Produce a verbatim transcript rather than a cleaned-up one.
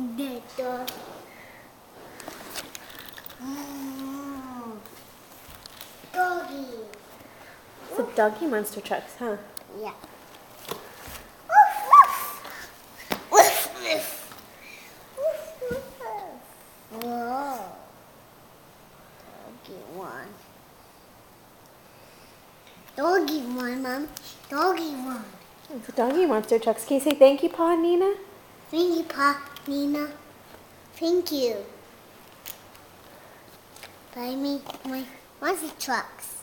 The dog. Mm. Doggy. It's a doggy monster trucks, huh? Yeah. Woof, woof. Woof, woof. Woof, woof, woof. Whoa. Doggy one. Doggy one, Mom. Doggy one. It's a doggy monster trucks. Can you say thank you, Pa and Nina? Thank you, Pa, Nina. Thank you. Buy me my monster trucks.